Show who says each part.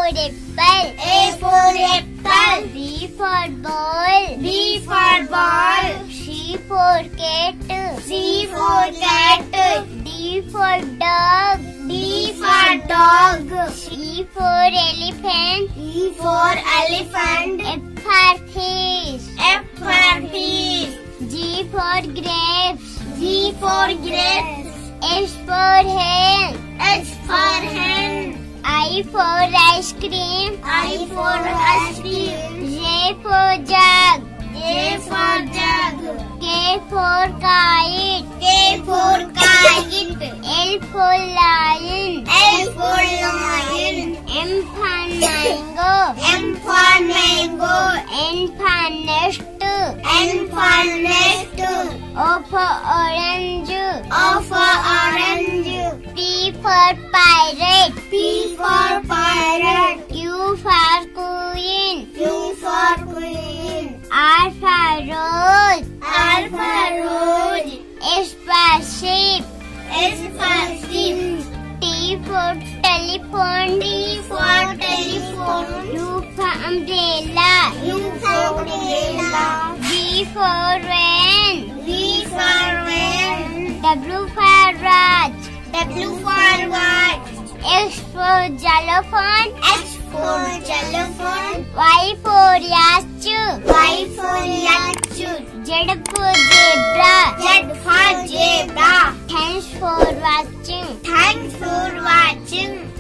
Speaker 1: apple.
Speaker 2: A for apple.
Speaker 1: B for ball.
Speaker 2: B for ball.
Speaker 1: C for cat.
Speaker 2: C for cat.
Speaker 1: D for dog.
Speaker 2: D for dog.
Speaker 1: E for elephant.
Speaker 2: E for elephant.
Speaker 1: F for fish.
Speaker 2: F for fish.
Speaker 1: G for grapes.
Speaker 2: G for grapes.
Speaker 1: H for hen.
Speaker 2: H for hen.
Speaker 1: I for ice cream.
Speaker 2: I for ice cream.
Speaker 1: J for jug.
Speaker 2: J for jug.
Speaker 1: K for kite.
Speaker 2: K for kite.
Speaker 1: L for lion.
Speaker 2: L for lion.
Speaker 1: M for mango.
Speaker 2: M for mango.
Speaker 1: N for nest.
Speaker 2: N for nest.
Speaker 1: O for orange.
Speaker 2: O for orange.
Speaker 1: P for pirate.
Speaker 2: P for pirate.
Speaker 1: Q for queen.
Speaker 2: Q for queen.
Speaker 1: R for rose.
Speaker 2: R for rose.
Speaker 1: S for sheep.
Speaker 2: S for sheep.
Speaker 1: T for telephone.
Speaker 2: T for telephone.
Speaker 1: U for umbrella.
Speaker 2: U for umbrella.
Speaker 1: V for rain.
Speaker 2: V for rain.
Speaker 1: W for watch.
Speaker 2: W for watch.
Speaker 1: X for xylophone.
Speaker 2: X for xylophone.
Speaker 1: Y for yachu.
Speaker 2: Y for yachu.
Speaker 1: Z for zebra.
Speaker 2: Z for zebra.
Speaker 1: Thanks for watching.
Speaker 2: Thanks for watching.